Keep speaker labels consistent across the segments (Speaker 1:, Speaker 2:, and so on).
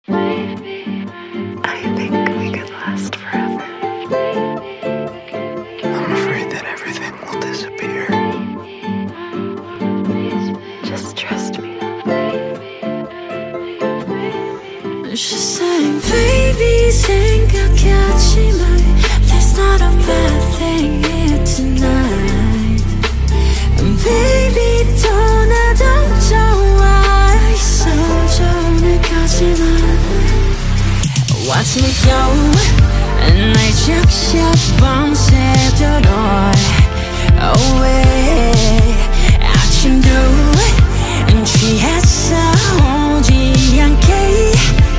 Speaker 1: I think we could last forever. I'm afraid that everything will disappear. Just trust me.
Speaker 2: She's saying, baby, saenggakaji. There's not a bad thing here tonight. And baby, tteonado 좋아. 있어, 오늘까지만. Watch me go. 날 적셔 bamsaedorok. away. Achimdo. Chwihaeseo. 오지 않게.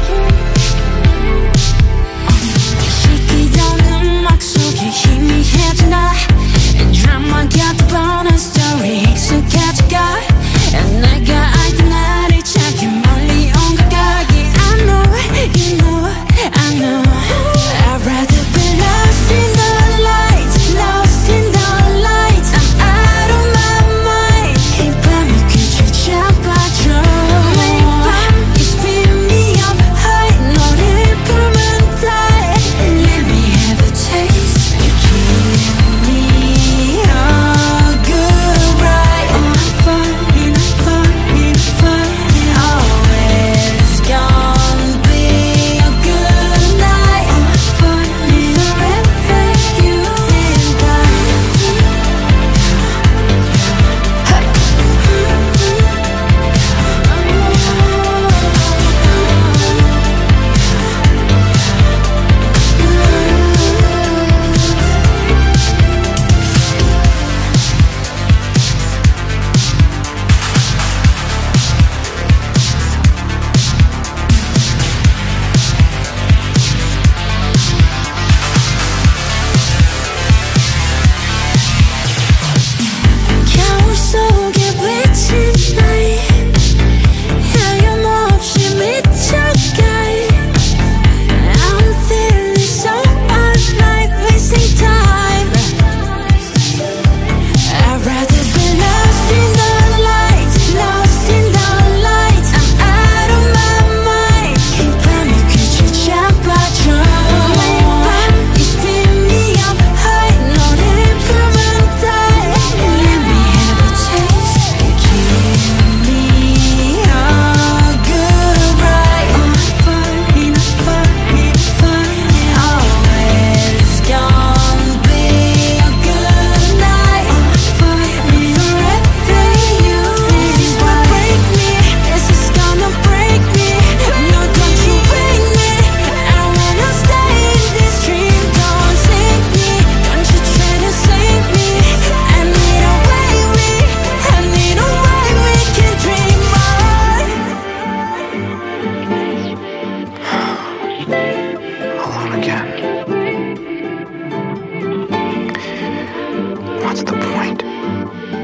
Speaker 2: Huimihaejin Deurama got the bonus story Iksukaejyeo Nega 알던 나를 찾기 멀리 온 것 같기 I know, you know, I know I'd rather be lost in the light Lost in the light I'm out of my mind 이 밤의 끝을 잡아줘 매일 밤 You spin me up high 너를 부르면 die Let me have a taste
Speaker 1: What's the point?